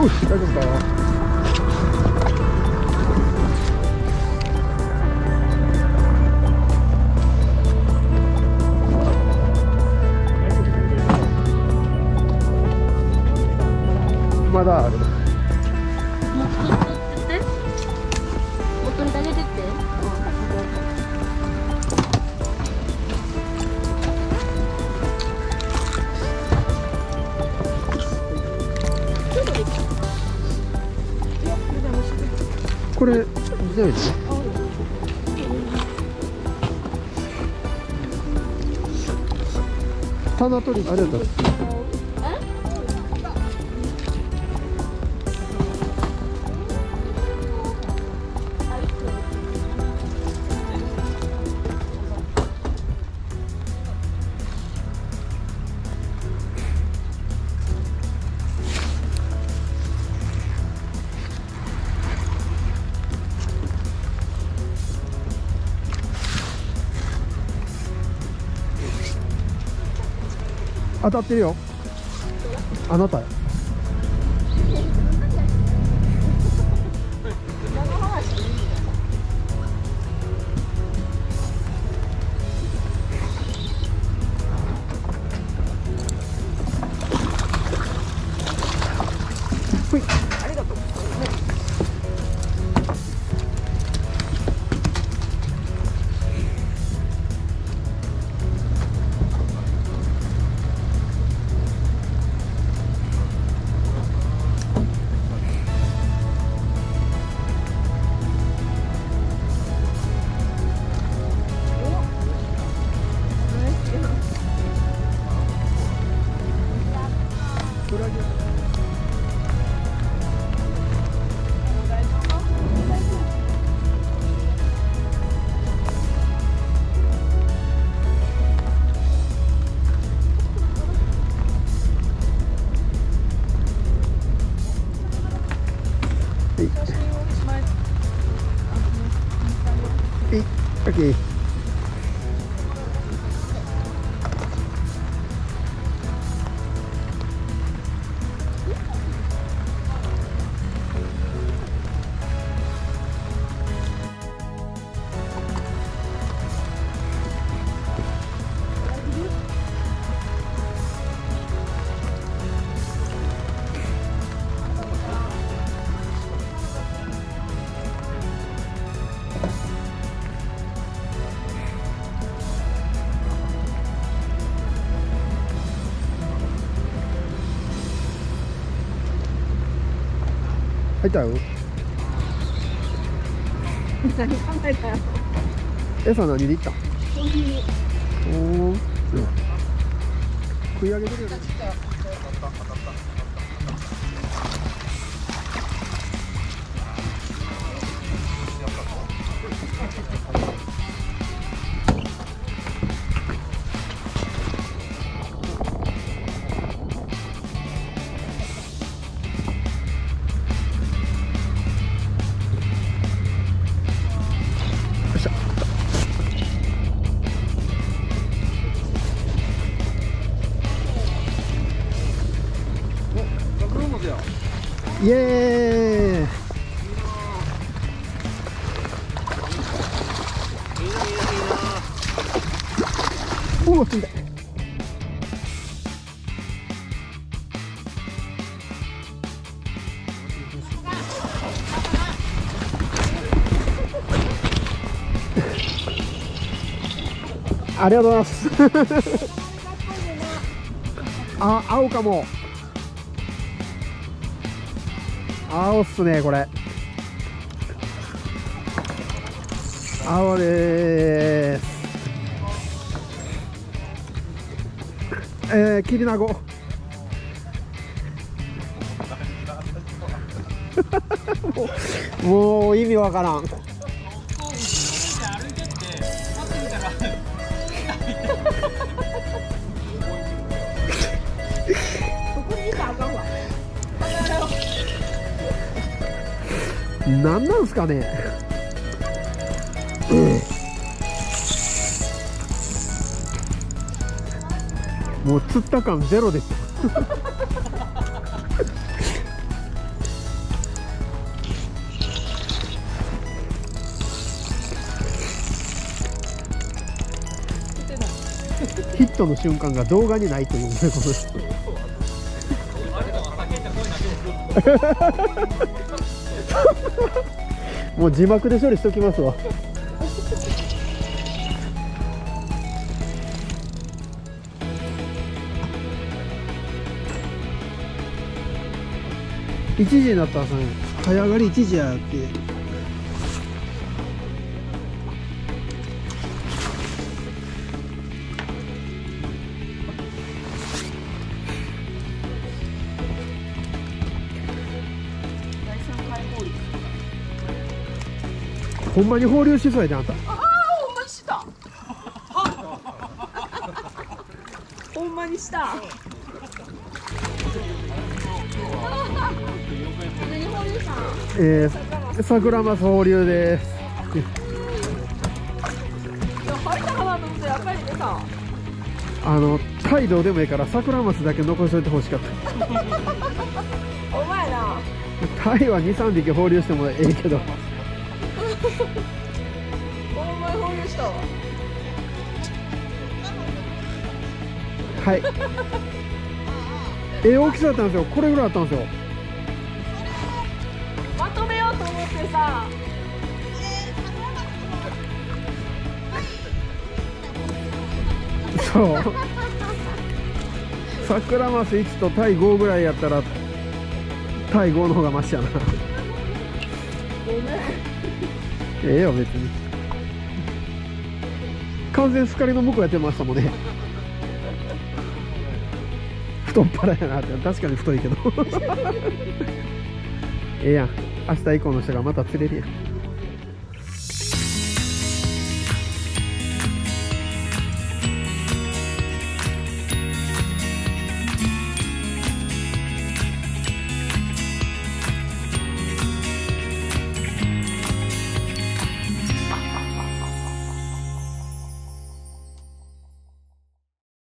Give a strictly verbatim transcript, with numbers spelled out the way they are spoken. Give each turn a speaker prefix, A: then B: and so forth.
A: おい、大丈夫か。まだある。これ強いね。棚取りありがとう。当たってるよ。あなた。ほい。ありがとう。Okay. 入ったよ。何考えたよ。餌何でいった？おお。食い上げてるよね。イエーイ。おお、ついた。ありがとうございます。あ、青かも。青っすね、これ。青でーす。えー、キビナゴ。もう、もう意味わからん。なんなんすかね。もう釣った感ゼロですよ。 ットの瞬間が動画にないというね、このもう字幕で処理しときますわ。いちじになったらさ、早上がりいちじやって。ほんまに放流しそうやで、あんた。
B: ああ、ほんまにした。ほんまにした。何放流したん？
A: えー、桜マス放流です。
B: いや、入ったかなと思ってやっぱりねさ。
A: あのタイどうでもいいから桜マスだけ残しといてほしかった。
B: お前な。
A: タイはに、さんびき放流してもええけど。
B: お前放流したわ。
A: はい。ええ大きさだったんですよ。これぐらいあったんですよ。
B: まとめようと思ってさ。
A: そう。桜マスいちとタイごぐらいやったらタイごの方がマシやな。
B: ごめん。
A: ええよ別に。完全スカリの向こうやってましたもんね。太っ腹やなって。確かに太いけど。ええやん。明日以降の人がまた釣れるやん。